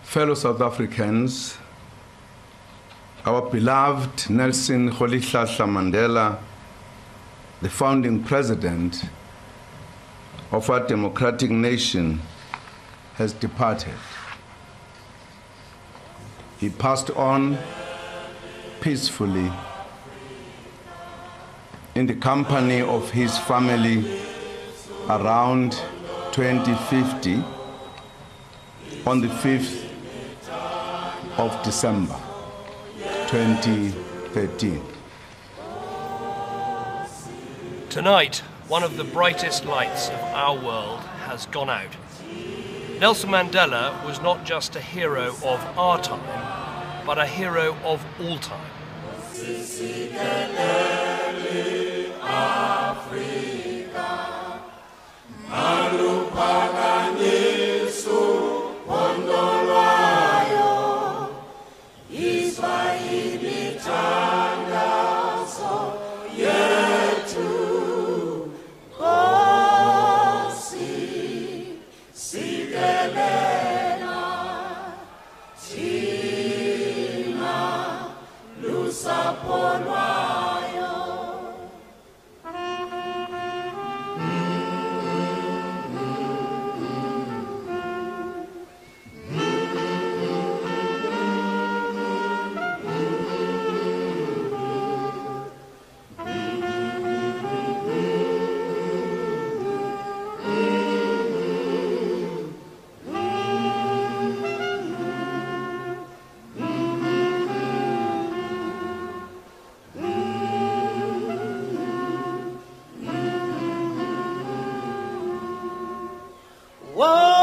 Fellow South Africans, our beloved Nelson Rolihlahla Mandela, the founding president of our democratic nation, has departed. He passed on peacefully in the company of his family around 2050 on the 5th of December 2013. Tonight, one of the brightest lights of our world has gone out. Nelson Mandela was not just a hero of our time, but a hero of all time. Whoa!